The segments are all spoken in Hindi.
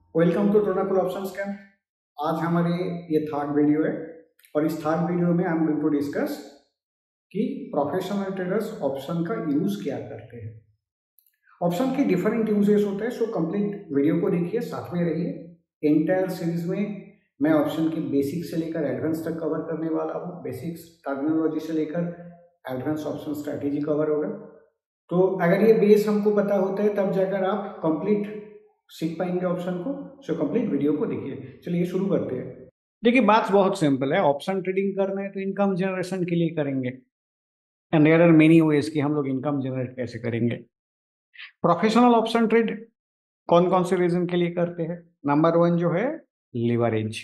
Welcome to Dronakul options camp. आज हमारे ये थर्ड वीडियो है और इस थर्ड वीडियो में हम गोइंग टू डिस्कस कि प्रोफेशनल ट्रेडर्स ऑप्शन का यूज क्या करते हैं। ऑप्शन के डिफरेंट यूजेस होते हैं, सो कंप्लीट वीडियो को देखिए, साथ में रहिए। एंटायर सीरीज में मैं ऑप्शन के बेसिक से लेकर एडवांस तक कवर करने वाला हूँ। बेसिक्स टर्मिनोलॉजी से लेकर एडवांस ऑप्शन स्ट्रैटेजी कवर होगा। तो अगर ये बेस हमको पता होता है तब जाकर आप कंप्लीट सीख पाएंगे ऑप्शन को। सो कंप्लीट वीडियो को देखिए। चलिए शुरू करते हैं। देखिए, बात बहुत सिंपल है। ऑप्शन ट्रेडिंग करना है तो इनकम जनरेशन के लिए करेंगे, and there are many ways कि हम लोग इनकम जनरेट कैसे करेंगे। प्रोफेशनल ऑप्शन ट्रेड कौन कौन से रीजन के लिए करते हैं? नंबर वन जो है leverage.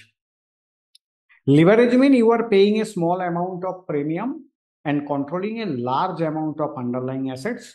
Leverage mean you are paying a small amount of premium and controlling a large amount of underlying assets.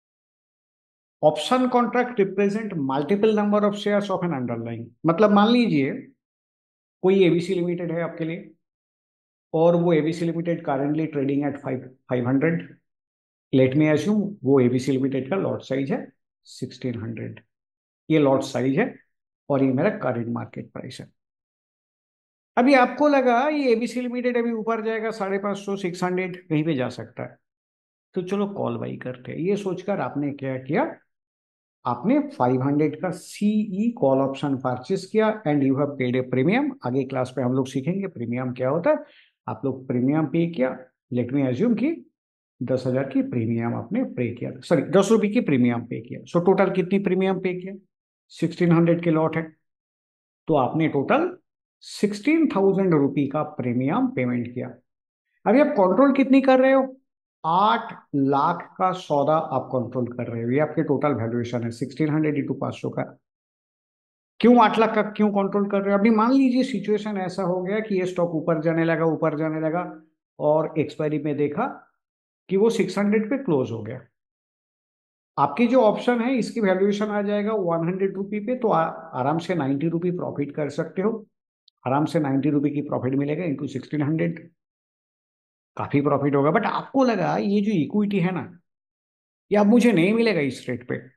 Option contract represent multiple number of shares of an underlying. मतलब मान लीजिए कोई एबीसी लिमिटेड है आपके लिए, और वो ABC limited currently trading at 500। Let me assume वो एबीसी लिमिटेड का लॉट साइज है 1600। ये लॉट साइज है और ये मेरा करेंट मार्केट प्राइस है। अभी आपको लगा ये एबीसी लिमिटेड अभी ऊपर जाएगा 550 600, कहीं पे जा सकता है, तो चलो कॉल बाई करते हैं। ये सोचकर आपने क्या किया, आपने 500 का सीई कॉल ऑप्शन परचेस किया and you have paid a premium. आगे क्लास पे हम लोग सीखेंगे प्रीमियम क्या होता है। आप लोग प्रीमियम पे किया। लेट मी अज्यूम कि 10,000 की प्रीमियम आपने पे किया, सॉरी 10 रुपये की प्रीमियम पे किया। सो टोटल कितनी प्रीमियम पे किया? 1600 के लॉट है, तो आपने टोटल 16,000 रुपये का प्रीमियम पेमेंट किया। अभी आप कंट्रोल कितनी कर रहे हो? 8 लाख का सौदा आप कंट्रोल कर रहे हो। ये आपके टोटल वैल्यूएशन है 1600 इंटू 500 का। क्यों 8 लाख का क्यों कंट्रोल कर रहे हो? अभी मान लीजिए सिचुएशन ऐसा हो गया कि ये स्टॉक ऊपर जाने लगा और एक्सपायरी में देखा कि वो 600 पे क्लोज हो गया। आपकी जो ऑप्शन है इसकी वैल्यूएशन आ जाएगा 100 रुपये पे, तो आराम से 90 रुपये प्रॉफिट कर सकते हो। आराम से 90 रुपये की प्रॉफिट मिलेगा इंटू 1600। काफी प्रॉफिट होगा। बट आपको लगा ये जो इक्विटी है ना, ये अब मुझे नहीं मिलेगा इस रेट पे।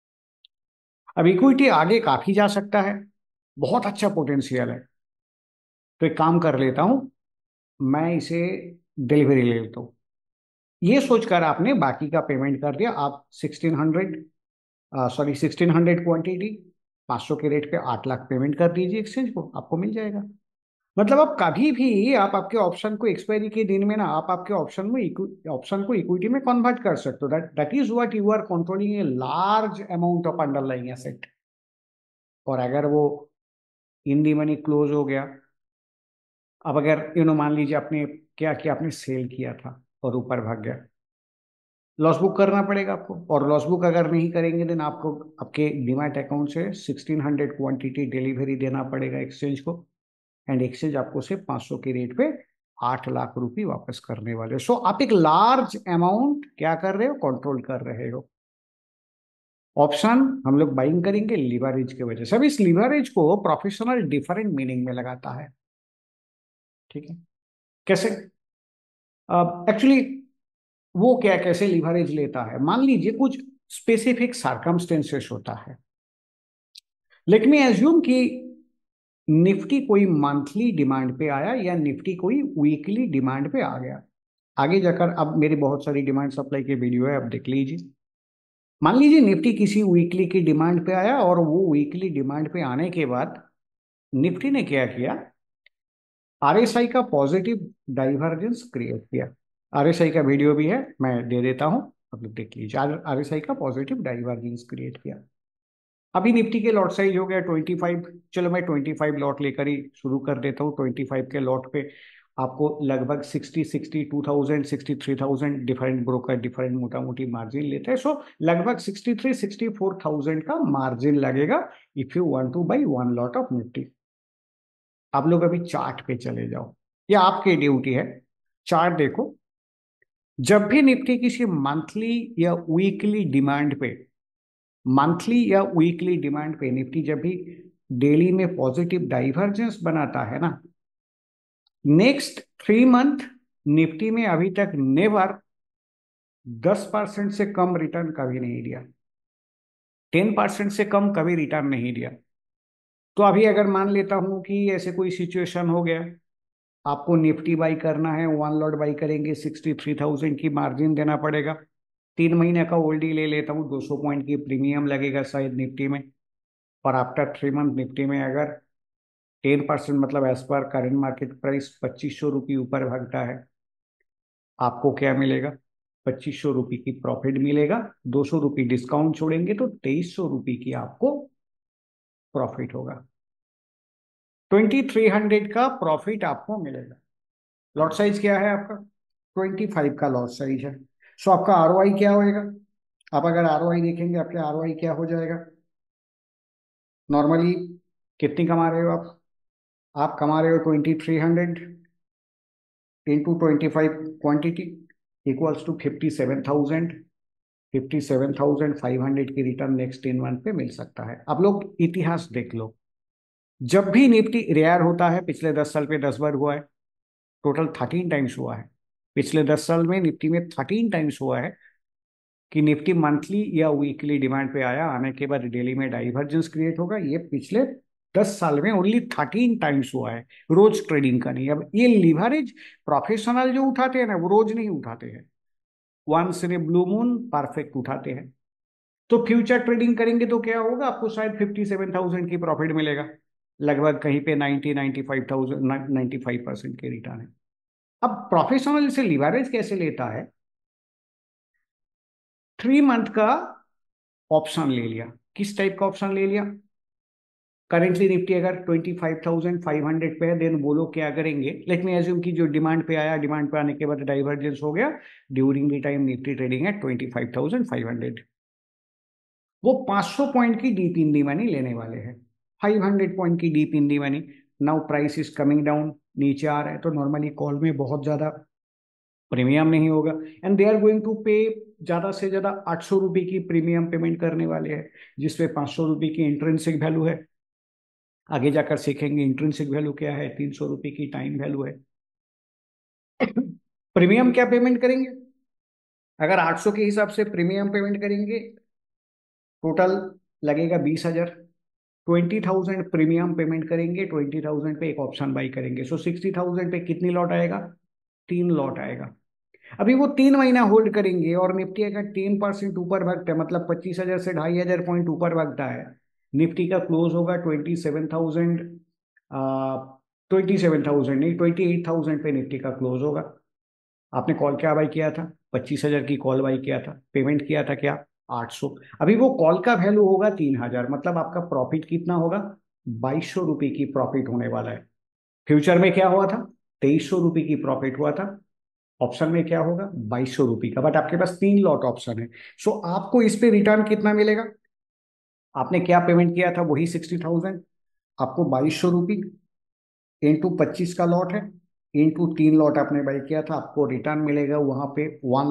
अब इक्विटी आगे काफी जा सकता है, बहुत अच्छा पोटेंशियल है। तो एक काम कर लेता हूं, मैं इसे डिलीवरी ले लेता हूँ। ये सोचकर आपने बाकी का पेमेंट कर दिया। आप 1600 क्वांटिटी 500 के रेट पे 8 लाख पेमेंट कर दीजिए एक्सचेंज को, आपको मिल जाएगा। मतलब आप कभी भी आप आपके ऑप्शन को एक्सपायरी के दिन में ना, आप आपके ऑप्शन को इक्विटी में कन्वर्ट कर सकते हो। That is what you are controlling a large amount of underlying asset. और अगर वो इन दी मनी क्लोज हो गया, अब अगर मान लीजिए आपने क्या किया, आपने सेल किया था और ऊपर भाग गया, लॉस बुक करना पड़ेगा आपको। और लॉस बुक अगर नहीं करेंगे देन आपको आपके डीमैट अकाउंट से 1600 क्वांटिटी डिलीवरी देना पड़ेगा एक्सचेंज को, एंड एक्सचेंज आपको सिर्फ 500 के रेट पे 8 लाख रुपए वापस करने वाले हो। सो आप एक लार्ज अमाउंट क्या कर रहे हो, कंट्रोल कर रहे हो। ऑप्शन हम लोग बाइंग करेंगे लिवरेज की वजह से। अब इस लिवरेज को प्रोफेशनल डिफरेंट मीनिंग में लगाता है, ठीक है? कैसे? एक्चुअली वो क्या कैसे लिवरेज लेता है, मान लीजिए कुछ स्पेसिफिक सर्कमस्टेंसेस होता है। लेट मी एज्यूम कि निफ्टी कोई मंथली डिमांड पे आया या निफ्टी कोई वीकली डिमांड पे आ गया। आगे जाकर अब मेरी बहुत सारी डिमांड सप्लाई की वीडियो है, अब देख लीजिए। मान लीजिए निफ्टी किसी वीकली की डिमांड पे आया और वो वीकली डिमांड पे आने के बाद निफ्टी ने क्या किया, आरएसआई का पॉजिटिव डाइवर्जेंस क्रिएट किया। आरएसआई का वीडियो भी है, मैं दे देता हूं, आप लोग देख लीजिए। आरएसआई का पॉजिटिव डाइवर्जेंस क्रिएट किया। अभी निफ्टी के लॉट साइज हो गया 25। चलो मैं 25 लॉट लेकर ही शुरू कर देता हूँ। 25 के लॉट पे आपको लगभग 62,000 63,000 डिफरेंट ब्रोकर डिफरेंट मोटा मोटी मार्जिन लेते हैं। सो लगभग 64,000 का मार्जिन लगेगा if you want to buy one lot of Nifty. आप लोग अभी चार्ट पे चले जाओ, या आपकी ड्यूटी है। चार्ट देखो, जब भी निफ्टी किसी मंथली या वीकली डिमांड पे, मंथली या वीकली डिमांड पे निफ्टी जब भी डेली में पॉजिटिव डाइवर्जेंस बनाता है ना, नेक्स्ट 3 मंथ निफ्टी में अभी तक नेवर 10% से कम रिटर्न कभी नहीं दिया, 10% से कम कभी रिटर्न नहीं दिया। तो अभी अगर मान लेता हूं कि ऐसे कोई सिचुएशन हो गया, आपको निफ्टी बाई करना है, वन लॉट बाई करेंगे, 63,000 की मार्जिन देना पड़ेगा। 3 महीने का ओल्डी ले लेता हूँ, 200 पॉइंट की प्रीमियम लगेगा शायद निफ्टी में। और आफ्टर 3 मंथ निफ्टी में अगर 10% मतलब as per current market price 2500 रुपये ऊपर भागता है, आपको क्या मिलेगा? 2500 रुपये की प्रॉफिट मिलेगा। 200 रुपये डिस्काउंट छोड़ेंगे तो 2300 रुपये की आपको प्रॉफिट होगा। 2300 का प्रॉफिट आपको मिलेगा। लॉट साइज क्या है आपका? 25 का लॉट साइज है। सो आपका आरओआई क्या होएगा? आप अगर आरओआई देखेंगे, आपके आरओआई क्या हो जाएगा? नॉर्मली कितनी कमा रहे हो आप कमा रहे हो 2300 इंटू 25 क्वांटिटी इक्वल्स टू 57,000। 57,500 की रिटर्न नेक्स्ट 10 मंथ पे मिल सकता है। अब लोग इतिहास देख लो, जब भी निफ्टी रेयर होता है, पिछले 10 साल पे 10 बार हुआ है, टोटल 13 टाइम्स हुआ है। पिछले 10 साल में निफ्टी में 13 टाइम्स हुआ है कि निफ्टी मंथली या वीकली डिमांड पे आया, आने के बाद डेली में डाइवर्जेंस क्रिएट होगा। ये पिछले 10 साल में ओनली 13 टाइम्स हुआ है, रोज ट्रेडिंग का नहीं। अब ये लिवरेज प्रोफेशनल जो उठाते हैं ना, वो रोज नहीं उठाते हैं, once in a blue moon perfect उठाते हैं। तो फ्यूचर ट्रेडिंग करेंगे तो क्या होगा? आपको शायद 57,000 की प्रॉफिट मिलेगा, लगभग कहीं पे 95% के रिटर्न है। अब प्रोफेशनल से लिवरेज कैसे लेता है? 3 मंथ का ऑप्शन ले लिया। किस टाइप का ऑप्शन ले लिया? करेंटली निफ्टी अगर 25,500 पे है, देन वो लोग क्या करेंगे? लेट मी एज्यूम कि जो डिमांड पे आया, डिमांड पे आने के बाद डाइवर्जेंस हो गया, during the time Nifty trading है 25,500, वो 500 पॉइंट की डीप इन दी मनी लेने वाले हैं। 500 पॉइंट की deep in the money. Now price is coming down, नीचे आ रहा है, तो नॉर्मली कॉल में बहुत ज्यादा प्रीमियम नहीं होगा, and they are going to pay ज्यादा से ज्यादा 800 रुपये की प्रीमियम पेमेंट करने वाले हैं, जिसपे 500 रुपये की इंट्रिंसिक वैल्यू है। आगे जाकर सीखेंगे इंट्रिंसिक वैल्यू क्या है, 300 रुपये की टाइम वैल्यू है। प्रीमियम क्या पेमेंट करेंगे? अगर 800 के हिसाब से प्रीमियम पेमेंट करेंगे, टोटल लगेगा 20,000। 20,000 प्रीमियम पेमेंट करेंगे, 20,000 पे एक ऑप्शन बाई करेंगे, सो 60,000 पे कितनी लॉट आएगा? 3 लॉट आएगा। अभी वो 3 महीना होल्ड करेंगे और निफ्टी अगर 10% ऊपर भागता है, मतलब 25,000 से 2,500 पॉइंट ऊपर भागता है, निफ्टी का क्लोज होगा 27,000, 27,000 नहीं, 28,000 पे निफ्टी का क्लोज होगा। आपने कॉल क्या बाई किया था? 25,000 की कॉल बाई किया था, पेमेंट किया था क्या? 800। अभी वो कॉल का वैल्यू होगा 3,000, मतलब आपका प्रॉफिट कितना होगा? 2,200 रुपये की प्रॉफिट होने वाला है। फ्यूचर में क्या हुआ था? 2,300 रुपये की प्रॉफिट हुआ था। ऑप्शन में क्या होगा? 2,200 रुपये का, बट आपके पास 3 लॉट ऑप्शन है। सो आपको इस पे रिटर्न कितना मिलेगा? आपने क्या पेमेंट किया था? वही 60,000। आपको 2,200 रुपये इंटू 25 का लॉट है, इंटू 3 लॉट आपने बाई किया था, आपको रिटर्न मिलेगा वहां पे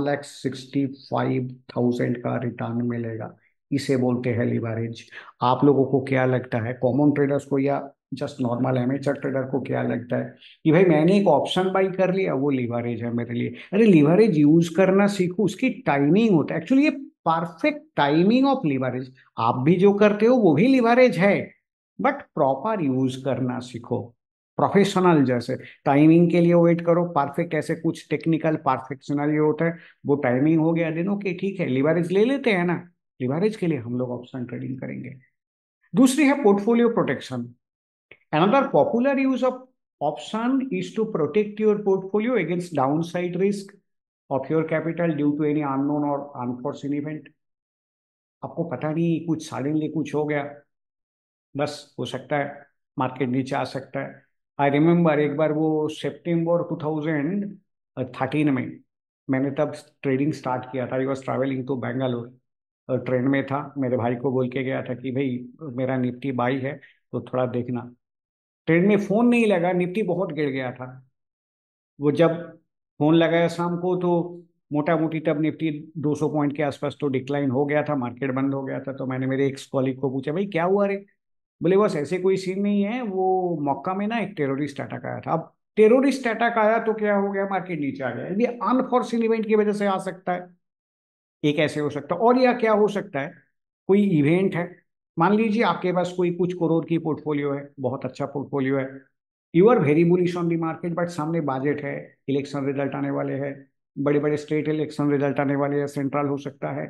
1,65,000 का रिटर्न मिलेगा। इसे बोलते हैं लिवरेज। आप लोगों को क्या लगता है, कॉमन ट्रेडर्स को या जस्ट नॉर्मल एमेचर ट्रेडर को क्या लगता है कि भाई मैंने एक ऑप्शन बाई कर लिया, वो लिवरेज है मेरे लिए? अरे लिवरेज यूज करना सीखो, उसकी टाइमिंग होता है एक्चुअली, ये परफेक्ट टाइमिंग ऑफ लिवरेज। आप भी जो करते हो वो भी लिवरेज है, बट प्रॉपर यूज करना सीखो। प्रोफेशनल जैसे टाइमिंग के लिए वेट करो, परफेक्ट ऐसे कुछ टेक्निकल परफेक्शनल ये होता है, वो टाइमिंग हो गया दिन, ओके ठीक है, लिवरेज ले लेते हैं ना। लिवरेज के लिए हम लोग ऑप्शन ट्रेडिंग करेंगे। दूसरी है portfolio protection. Another popular use of option is to protect your portfolio against downside risk of your capital due to any unknown or unforeseen event. आपको पता नहीं, कुछ सडनली कुछ हो गया, बस हो सकता है मार्केट नीचे आ सकता है। आई रिमेम्बर एक बार वो सितंबर 2013 में मैंने तब ट्रेडिंग स्टार्ट किया था। I was travelling to Bangalore, train में था, मेरे भाई को बोल के गया था कि भाई मेरा निफ्टी बाई है तो थोड़ा देखना। ट्रेन में फोन नहीं लगा, निफ्टी बहुत गिर गया था। वो जब फोन लगाया शाम को, तो मोटा मोटी तब निफ्टी 200 पॉइंट के आसपास तो डिक्लाइन हो गया था, मार्केट बंद हो गया था। तो मैंने मेरे एक्स कॉलिग को पूछा, भाई क्या हुआ रे? बोले बस ऐसे कोई सीन नहीं है, वो मक्का में ना एक टेररिस्ट अटैक आया था। अब टेररिस्ट अटैक आया तो क्या हो गया? मार्केट नीचे आ गया। ये अनफॉर्चुनेट इवेंट की वजह से आ सकता है, एक ऐसे हो सकता है। और या क्या हो सकता है, कोई इवेंट है, मान लीजिए आपके पास कोई कुछ करोड़ की पोर्टफोलियो है, बहुत अच्छा पोर्टफोलियो है, you are very bullish on the market, but सामने बजट है, इलेक्शन रिजल्ट आने वाले हैं, बड़े बड़े स्टेट इलेक्शन रिजल्ट आने वाले हैं, सेंट्रल हो सकता है,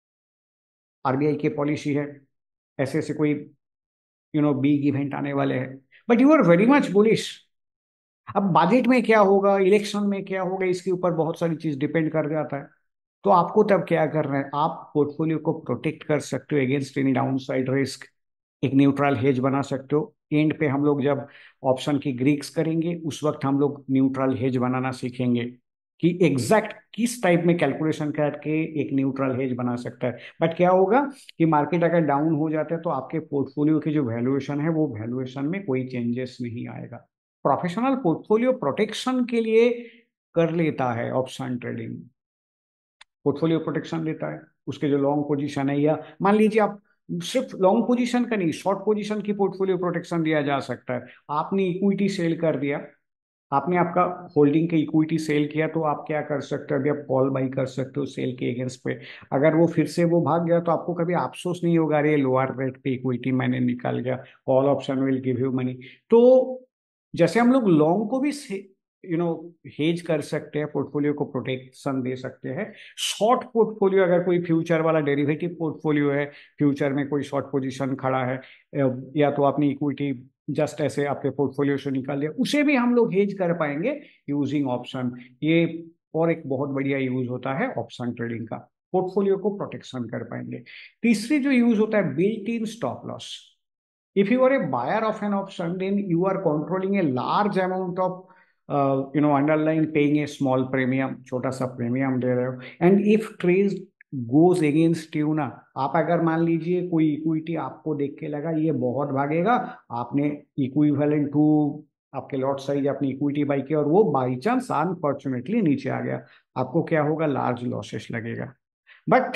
आरबीआई की पॉलिसी है, ऐसे ऐसे कोई बिग इवेंट आने वाले हैं, but you are very much bullish. अब बजट में क्या होगा, इलेक्शन में क्या होगा, इसके ऊपर बहुत सारी चीज डिपेंड कर जाता है। तो आपको तब क्या करना है, आप पोर्टफोलियो को प्रोटेक्ट कर सकते हो against any down side risk, एक न्यूट्रल हेज बना सकते हो। एंड पे हम लोग जब ऑप्शन की ग्रीक्स करेंगे उस वक्त हम लोग न्यूट्रल हेज बनाना सीखेंगे कि एग्जैक्ट किस टाइप में कैलकुलेशन करके एक न्यूट्रल हेज बना सकता है। बट क्या होगा कि मार्केट अगर डाउन हो जाता है तो आपके पोर्टफोलियो की जो वैल्यूएशन है वो वैल्यूएशन में कोई चेंजेस नहीं आएगा। प्रोफेशनल पोर्टफोलियो प्रोटेक्शन के लिए कर लेता है ऑप्शन ट्रेडिंग, पोर्टफोलियो प्रोटेक्शन लेता है, उसके जो लॉन्ग पोजीशन है, या मान लीजिए आप सिर्फ लॉन्ग पोजीशन का नहीं, शॉर्ट पोजीशन की पोर्टफोलियो प्रोटेक्शन दिया जा सकता है। आपने इक्विटी सेल कर दिया, आपने आपका होल्डिंग के इक्विटी सेल किया, तो आप क्या कर सकते हो, अभी आप कॉल बाई कर सकते हो सेल के अगेंस्ट पे। अगर वो फिर से वो भाग गया तो आपको कभी अफसोस नहीं होगा, अरे लोअर रेट पे इक्विटी मैंने निकाल गया, call option will give you money. तो जैसे हम लोग लॉन्ग को भी यू नो हेज कर सकते हैं, पोर्टफोलियो को प्रोटेक्शन दे सकते हैं, शॉर्ट पोर्टफोलियो अगर कोई फ्यूचर वाला डेरिवेटिव पोर्टफोलियो है, फ्यूचर में कोई शॉर्ट पोजीशन खड़ा है, या तो आपने इक्विटी जस्ट ऐसे आपके पोर्टफोलियो से निकाल लिया, उसे भी हम लोग हेज कर पाएंगे यूजिंग ऑप्शन। ये और एक बहुत बढ़िया यूज होता है ऑप्शन ट्रेडिंग का, पोर्टफोलियो को प्रोटेक्शन कर पाएंगे। तीसरी जो यूज होता है built in stop loss. If you are a buyer of an option, then you are controlling a large amount of underlying, paying a small premium, छोटा सा प्रीमियम दे रहे हो। And if trade goes against you ना, आप अगर मान लीजिए कोई इक्विटी आपको देख के लगा ये बहुत भागेगा, आपने इक्विवेलेंट टू आपके लॉट साइज अपनी इक्विटी बाई की, और वो बाई चांस अनफॉर्चुनेटली नीचे आ गया, आपको क्या होगा, लार्ज लॉसेस लगेगा। But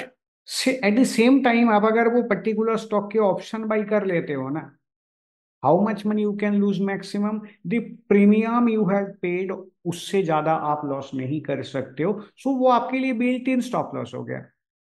at the same time आप अगर वो पर्टिकुलर स्टॉक के ऑप्शन बाई कर लेते हो ना, how much money you can lose maximum, the premium you have paid, उससे ज्यादा आप लॉस नहीं कर सकते हो। सो वो आपके लिए बिल्ट इन स्टॉप लॉस हो गया।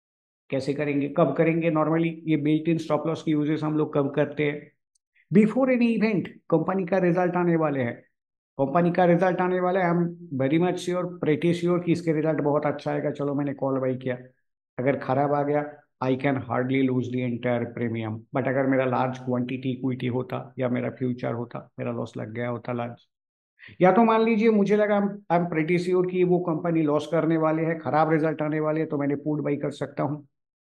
कैसे करेंगे, कब करेंगे, नॉर्मली ये बिल्ट इन स्टॉप लॉस की यूजेस हम लोग कब करते हैं, बिफोर एनी इवेंट, कंपनी का रिजल्ट आने वाले हैं, कंपनी का रिजल्ट आने वाला है, I am very much sure, pretty sure कि इसके रिजल्ट बहुत अच्छा आएगा, चलो मैंने कॉल बाई किया, अगर खराब आ गया I can hardly lose the entire premium. But अगर मेरा लार्ज क्वांटिटी इक्विटी होता या मेरा फ्यूचर होता, मेरा लॉस लग गया होता लार्ज। या तो मान लीजिए मुझे लगा आई एम प्रेटी श्योर कि वो कंपनी लॉस करने वाले है, खराब रिजल्ट आने वाले हैं, तो मैंने पुट बाई कर सकता हूँ।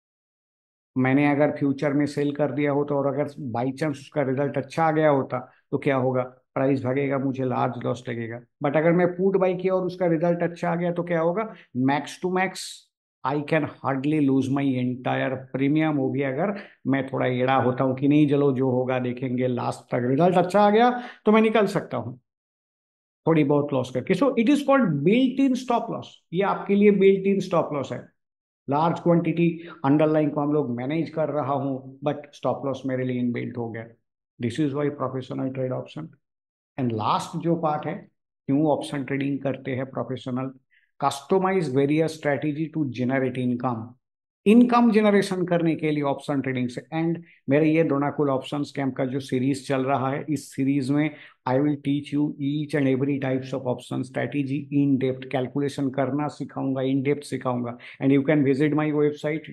मैंने अगर फ्यूचर में सेल कर दिया होता और अगर बाई चांस उसका रिजल्ट अच्छा आ गया होता, तो क्या होगा, प्राइस भागेगा, मुझे लार्ज लॉस लगेगा। बट अगर मैं पुट बाई किया और उसका रिजल्ट अच्छा आ गया तो क्या होगा, max to max I can hardly lose my entire premium. वो भी अगर मैं थोड़ा एड़ा होता हूँ कि नहीं चलो जो होगा देखेंगे, लास्ट तक रिजल्ट अच्छा आ गया तो मैं निकल सकता हूँ थोड़ी बहुत लॉस करके। So it is called built in stop loss, ये आपके लिए बिल्ट इन स्टॉप लॉस है। लार्ज क्वांटिटी अंडरलाइन को हम लोग मैनेज कर रहा हूं, बट स्टॉप लॉस मेरे लिए इनबिल्ट हो गया। This is why professional trade option. And last जो पार्ट है, क्यों ऑप्शन ट्रेडिंग करते हैं professional, customize various strategy to generate income, income generation करने के लिए ऑप्शन ट्रेडिंग से। एंड मेरे ये द्रोणाकुल ऑप्शन कैंप का जो सीरीज चल रहा है, इस सीरीज में I will teach you each and every types of option strategy in depth, calculation करना सिखाऊंगा, इन डेप्थ सिखाऊंगा। And you can visit my website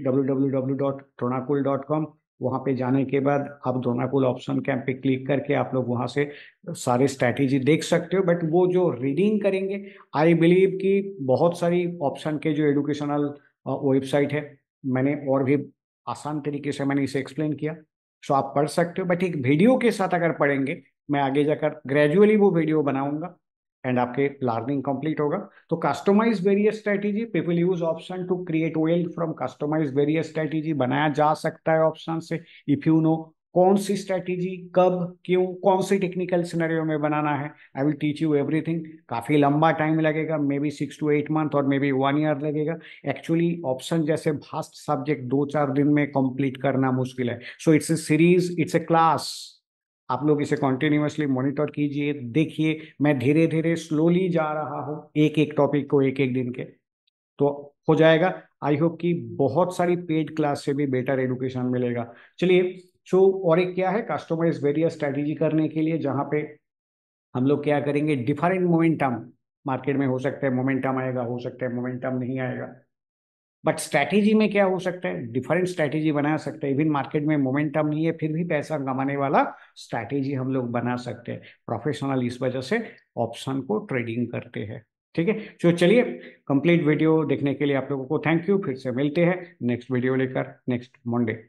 www.dronakuल.com। वहां पे जाने के बाद आप द्रोणाकुल ऑप्शन कैंप पे क्लिक करके आप लोग वहां से सारे स्ट्रैटेजी देख सकते हो। बट वो जो रीडिंग करेंगे, आई बिलीव कि बहुत सारी ऑप्शन के जो एडुकेशनल वेबसाइट है, मैंने और भी आसान तरीके से मैंने इसे एक्सप्लेन किया, सो आप पढ़ सकते हो। बट एक वीडियो के साथ अगर पढ़ेंगे, मैं आगे जाकर ग्रेजुअली वो वीडियो बनाऊंगा एंड आपके लर्निंग कंप्लीट होगा। तो customize various strategy, people use option to create wealth from customize various strategy, बनाया जा सकता है ऑप्शन से, इफ यू नो कौन सी स्ट्रेटेजी कब क्यों कौन सी टेक्निकल सिनेरियो में बनाना है। I will teach you everything. काफी लंबा टाइम लगेगा, मे बी 6 to 8 month और मे बी 1 year लगेगा। एक्चुअली ऑप्शन जैसे भास्ट सब्जेक्ट 2-4 दिन में कंप्लीट करना मुश्किल है। So it's a series, it's a class. आप लोग इसे कॉन्टिन्यूसली मॉनिटर कीजिए, देखिए मैं धीरे धीरे स्लोली जा रहा हूँ एक एक टॉपिक को, एक एक दिन के, तो हो जाएगा। आई होप कि बहुत सारी पेड क्लास से भी बेटर एडुकेशन मिलेगा। चलिए सो और एक क्या है, कस्टमाइज वेरियस स्ट्रैटेजी करने के लिए, जहाँ पे हम लोग क्या करेंगे, डिफरेंट मोमेंटम मार्केट में हो सकता है, मोमेंटम आएगा, हो सकता है मोमेंटम नहीं आएगा, बट स्ट्रैटेजी में क्या हो सकता है, डिफरेंट स्ट्रैटेजी बना सकते हैं। इवन मार्केट में मोमेंटम नहीं है फिर भी पैसा कमाने वाला स्ट्रैटेजी हम लोग बना सकते हैं। प्रोफेशनल इस वजह से ऑप्शन को ट्रेडिंग करते हैं। ठीक है, तो चलिए, कंप्लीट वीडियो देखने के लिए आप लोगों को थैंक यू। फिर से मिलते हैं नेक्स्ट वीडियो लेकर नेक्स्ट मंडे।